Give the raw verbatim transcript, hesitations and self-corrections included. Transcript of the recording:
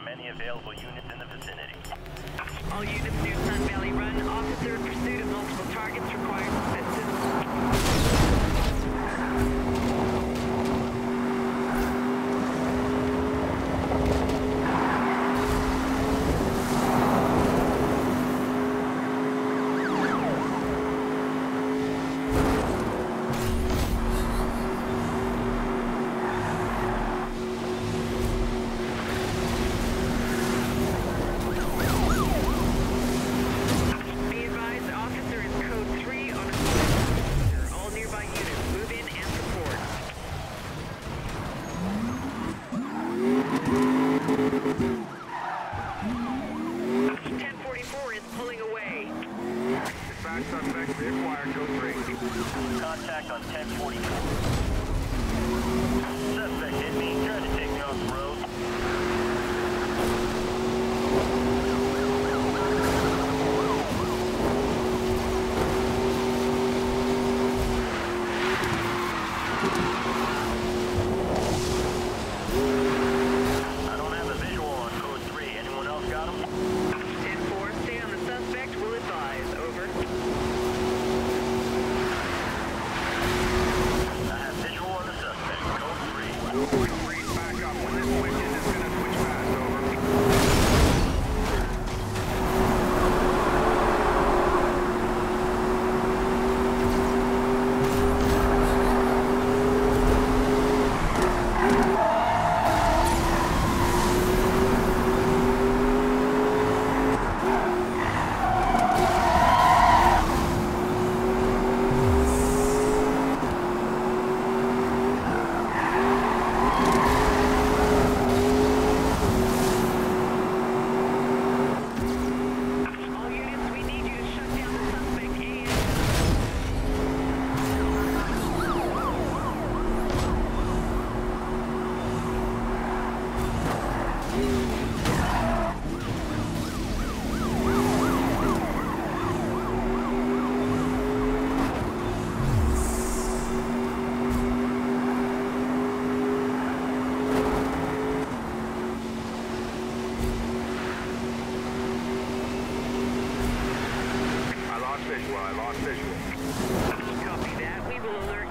from any available units in the vicinity. All units near Sun Valley Run. Officer in pursuit of multiple targets requires assistance. Contact on ten forty-four. Suspect hit me, trying to take me off the road. I don't have a visual on code three. Anyone else got him? ten four, stay on the suspect. Will advise. Over. Back up. When this switches, it's gonna switch fast. Over. I lost visual. I lost visual. Copy that. We will alert